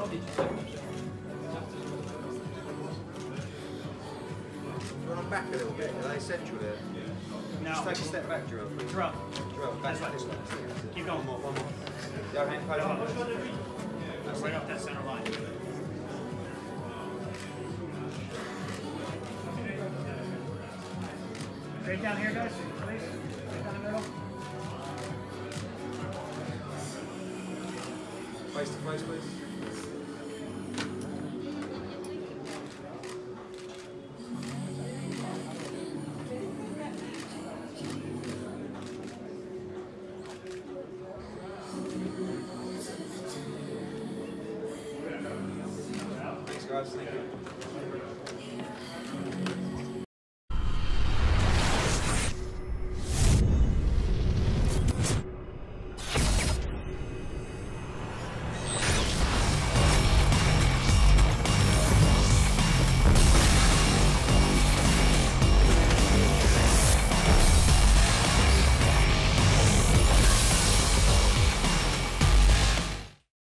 Run back a little bit. Are they central there? No. Just take a step back, Drill. Drill. Back this way. Keep going. One more. Go hand close. Right off that center line. Straight down here, guys, please. Straight down the middle. Face to face, please. Thanks, guys. Thank you.